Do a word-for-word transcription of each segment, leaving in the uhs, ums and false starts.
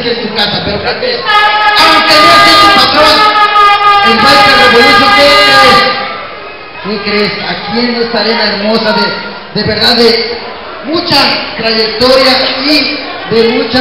que en tu casa, pero creo que, aunque no sea tu patrón, el Biker Revolution, ¿qué crees? ¿Qué crees? Aquí en esta arena hermosa de, de verdad, de mucha trayectoria y de mucha...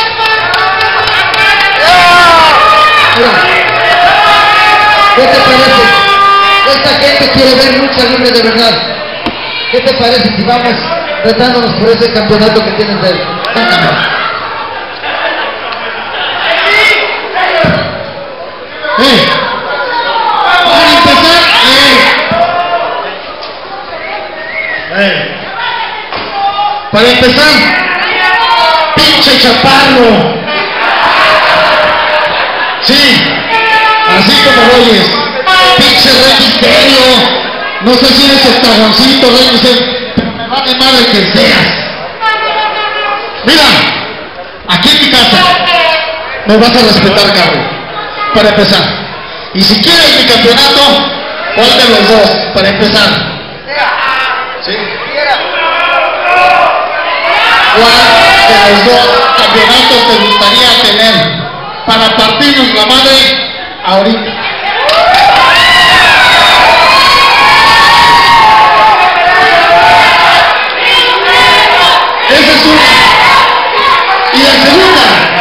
Mira, ¿qué te parece? Esta gente quiere ver lucha libre de verdad. ¿Qué te parece si vamos retándonos por ese campeonato que tienes de él? Cuéntame. Eh, para empezar, eh, eh, para empezar, pinche chaparro. Sí, así como oyes, pinche Rey Misterio. No sé si eres octagoncito, Rey Misterio, pero me vale madre que seas. Mira, aquí en mi casa me vas a respetar, cabrón. Para empezar. Y si quieres mi campeonato, ¿cuál de los dos? Para empezar. ¿Sí? ¿Cuál de los dos campeonatos te gustaría tener para partirnos la madre ahorita? Esa es una. Y la segunda,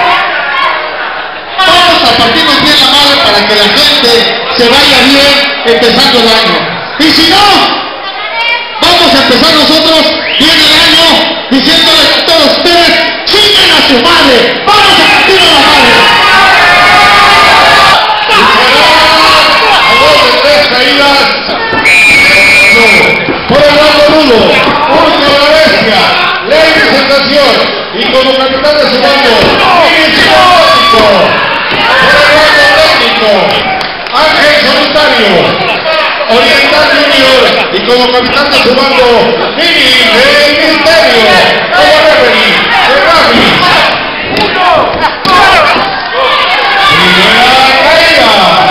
vamos a partirnos bien la madre para que la gente se vaya bien empezando el año. Y si no, vamos a empezar nosotros bien el año diciéndoles a todos ustedes, ¡chinguen a su madre! ¡Vamos a partirnos la madre! A dos de tres caídas. Por el lado rudo, Urco la Bestia, ley de sensación, y como capitán de su bando, México. Por el lado técnico, Ángel Solitario, Oriental Junior, y como capitán de su bando, Mini del Misterio, como referee, de Rami. Primera caída.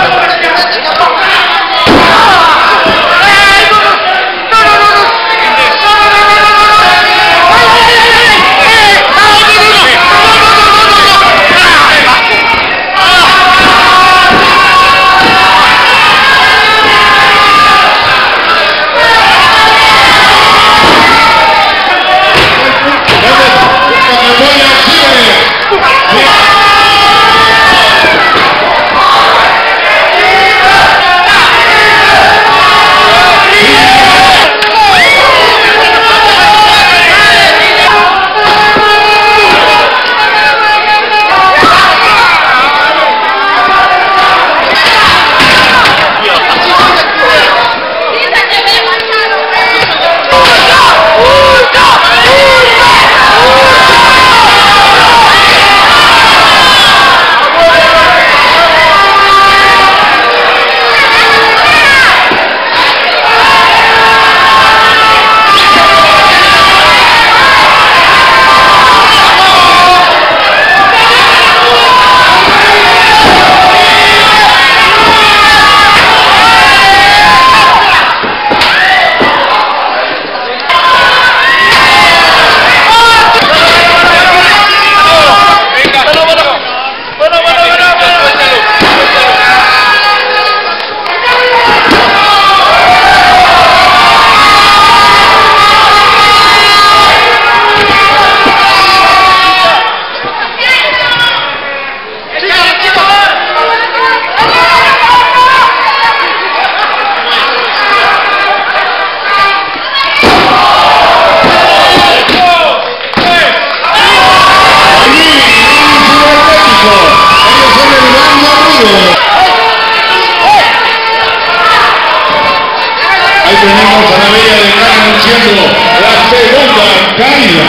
Tenemos a la bella de Cana anunciando la segunda caída.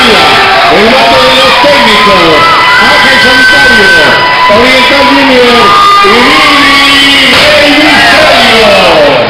Ayala, el bate de los técnicos, Ángel Solitario, Oriental Junior y Billy Rey Misterio.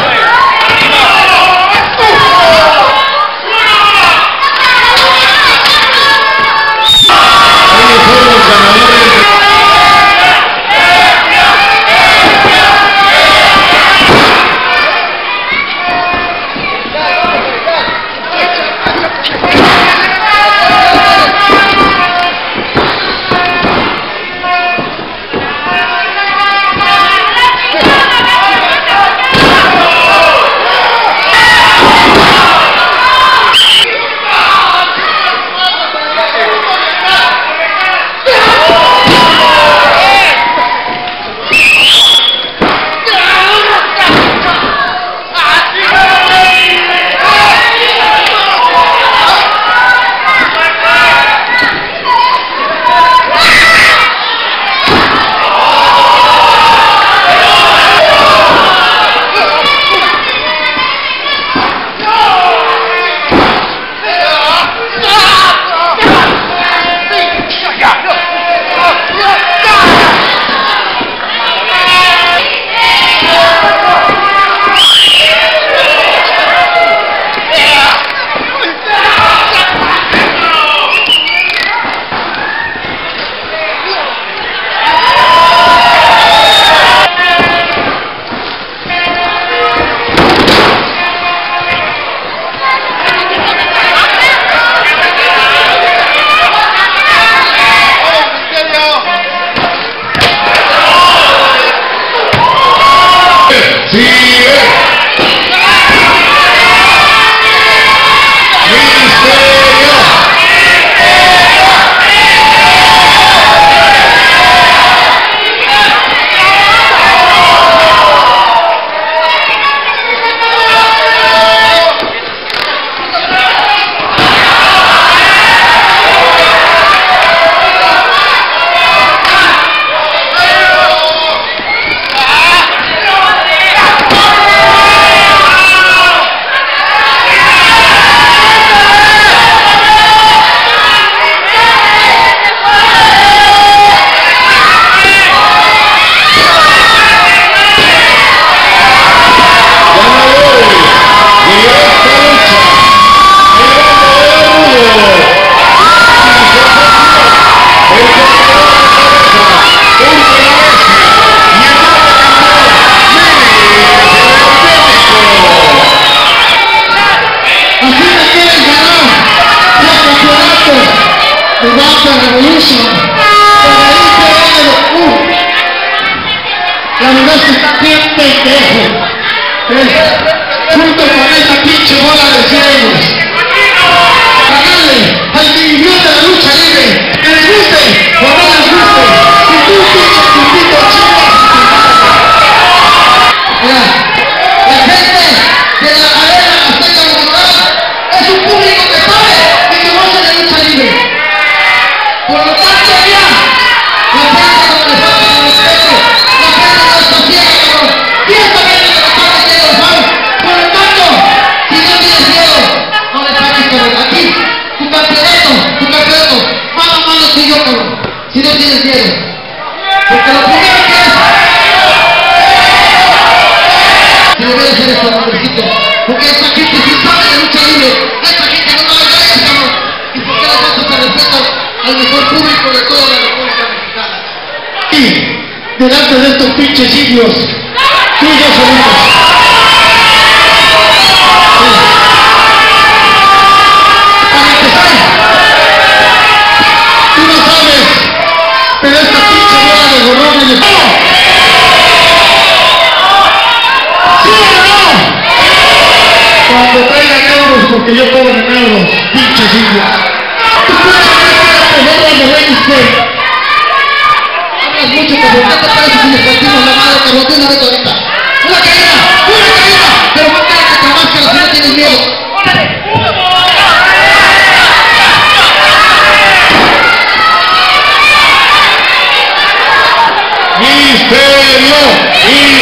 La verdad es que está bien pendejo. Eh, junto con esa pinche bola de ciegos. Pagarle al millón de la lucha libre. Que les guste o no les guste. Si tú pinche putito chingas. Mira, la gente de la arena Azteca Guadalajara es un público que sabe y que conoce de lucha libre. Por lo tanto, mira, la gente como les falta con respeto. Si no tienes miedo, porque lo primero que es, si debe ser esto, hombrecito, porque esta gente sí sabe de lucha libre, esta gente no va a gallas, cabrón, y por qué le falta ese respeto al mejor público de toda la República Mexicana. Y delante de estos pinches indios, tuyos solitos. Pero esta pinche bola de gorrones de... ¿Sí o no? Cuando traigan euros, porque yo cobro en euros, pinches indios. Tu pinche bola de Wednesday. Hablas mucho, cabrón. ¿Qué te parece si les partimos la madre, cabrón? De una vez ahorita. Una caída, una caída. Pero no cargas la máscara si no tienes miedo. Misterio,